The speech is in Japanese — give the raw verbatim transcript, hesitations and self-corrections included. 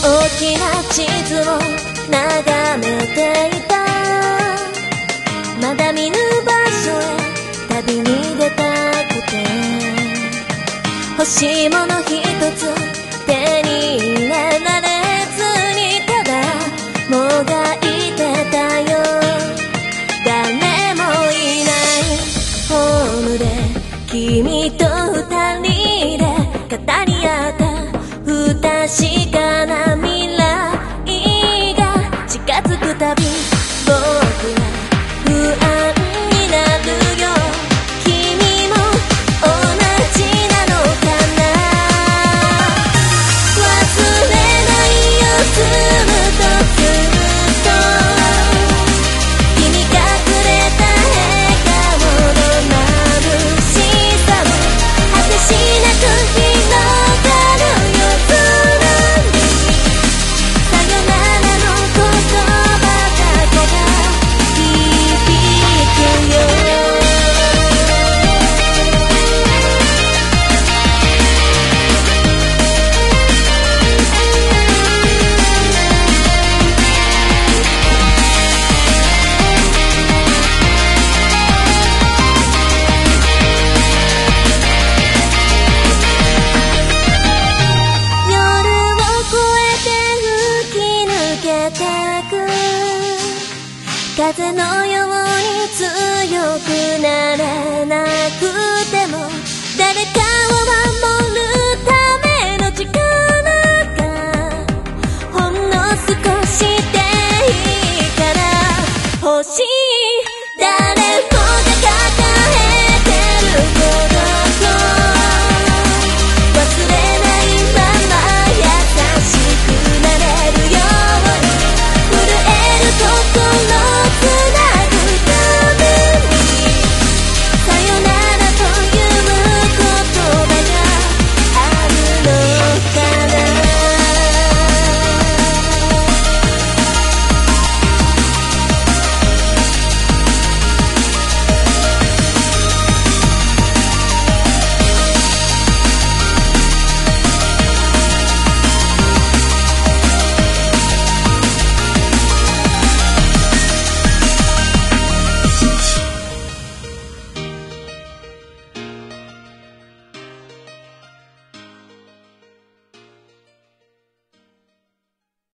大きな地図を眺めていた。まだ見ぬ場所へ旅に出たくて、欲しいもの一つ手に入れられずにただもがいてたよ。誰もいないホームで君と二人で語り合った不確かな未来が近づくたび僕は不安になるよ。君も同じなのかな。忘れないよずっとずっと君隠れた笑顔の眩しさを果てしなく広がる夜空にさよならの言葉だけが響くよ。夜を越えて吹き抜けてく風の